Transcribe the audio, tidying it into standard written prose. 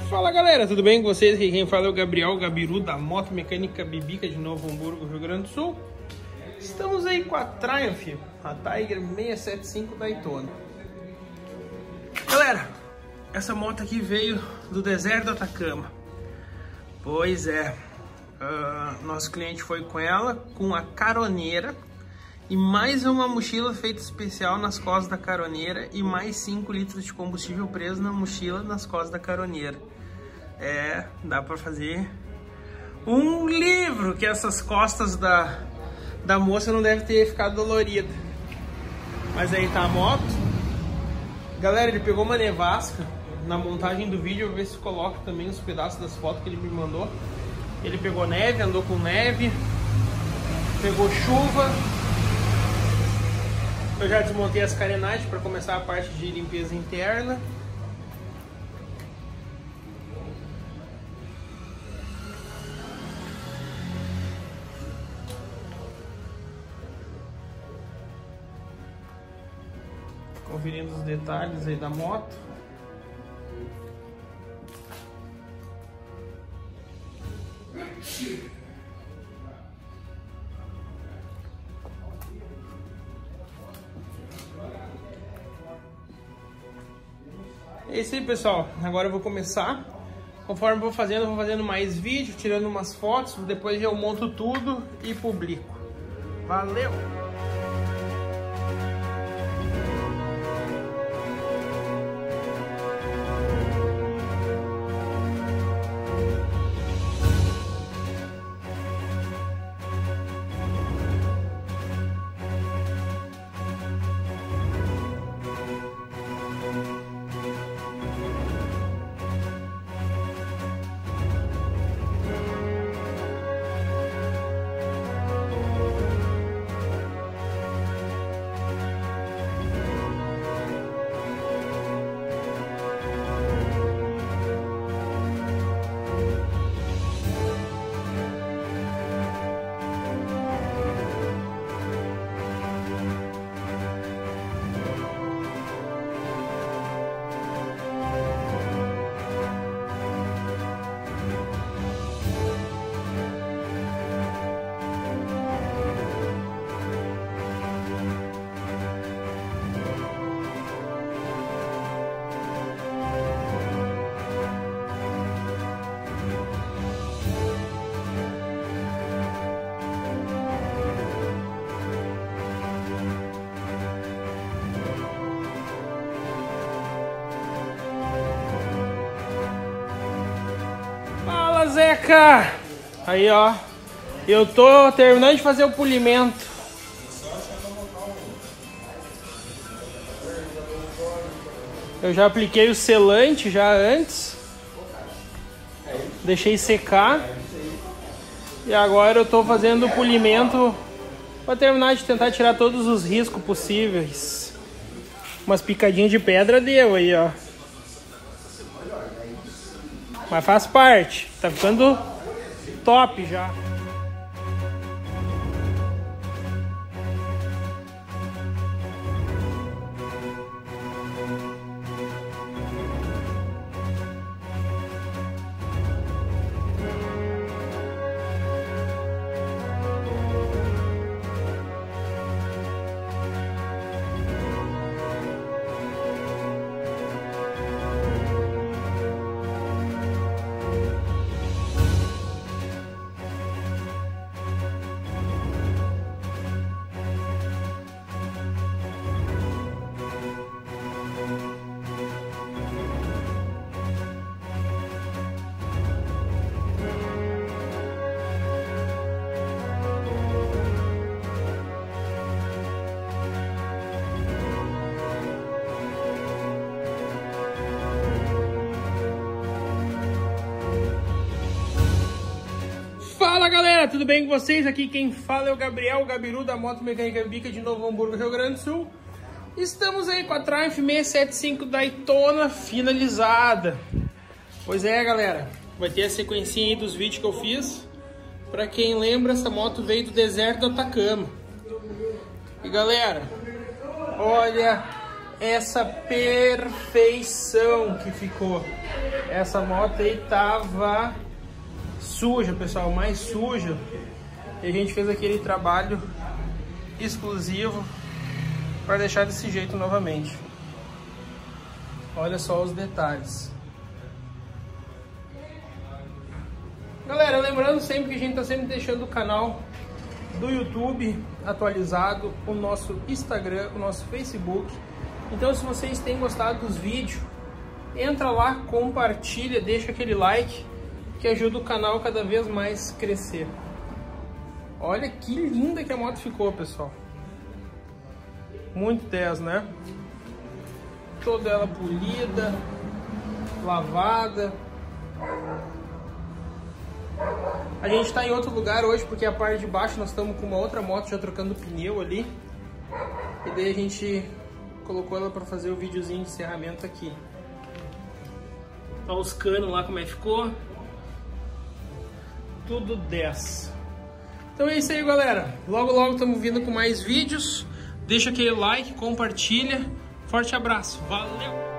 Fala galera, tudo bem com vocês? Aqui quem fala é o Gabriel, o Gabiru da Moto Mecânica Bibica de Novo Hamburgo, Rio Grande do Sul. Estamos aí com a Triumph, a Tiger 675 Daytona. Galera, essa moto aqui veio do deserto do Atacama. Pois é, nosso cliente foi com ela, com a caroneira e mais uma mochila feita especial nas costas da caroneira e mais 5 litros de combustível preso na mochila nas costas da caroneira. Dá pra fazer um livro, que essas costas da moça não deve ter ficado dolorida. Mas aí tá a moto. Galera, ele pegou uma nevasca. Na montagem do vídeo eu vou ver se coloco também os pedaços das fotos que ele me mandou. Ele pegou neve, andou com neve, pegou chuva. Eu já desmontei as carenagens para começar a parte de limpeza interna. Conferindo os detalhes aí da moto. É isso aí, pessoal. Agora eu vou começar. Conforme eu vou fazendo mais vídeo, tirando umas fotos. Depois eu monto tudo e publico. Valeu! Zeca! Aí ó, eu tô terminando de fazer o polimento. Eu já apliquei o selante já antes, deixei secar e agora eu tô fazendo o polimento para terminar de tentar tirar todos os riscos possíveis. Umas picadinhas de pedra deu aí ó. Mas faz parte, tá ficando top já. Fala galera, tudo bem com vocês? Aqui quem fala é o Gabriel, o Gabiru da Moto Mecânica Bibica de Novo Hamburgo, Rio Grande do Sul. Estamos aí com a Triumph 675 Daytona finalizada. Pois é galera, vai ter a sequencinha aí dos vídeos que eu fiz. Pra quem lembra, essa moto veio do deserto do Atacama. E galera, olha essa perfeição que ficou. Essa moto aí tava suja, pessoal, mais suja. E a gente fez aquele trabalho exclusivo para deixar desse jeito novamente. Olha só os detalhes. Galera, lembrando sempre que a gente tá sempre deixando o canal do YouTube atualizado, o nosso Instagram, o nosso Facebook. Então, se vocês têm gostado dos vídeos, entra lá, compartilha, deixa aquele like que ajuda o canal cada vez mais crescer. Olha que linda que a moto ficou, pessoal. Muito 10, né? Toda ela polida, lavada. A gente está em outro lugar hoje porque a parte de baixo nós estamos com uma outra moto já trocando pneu ali. E daí a gente colocou ela para fazer o videozinho de encerramento aqui. Olha os canos lá como é que ficou. Tudo 10. Então é isso aí, galera. Logo logo estamos vindo com mais vídeos. Deixa aquele like, compartilha. Forte abraço. Valeu!